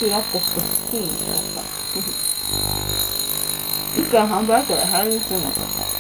やっこして好きになった。一回販売したら入りそうになっちゃった。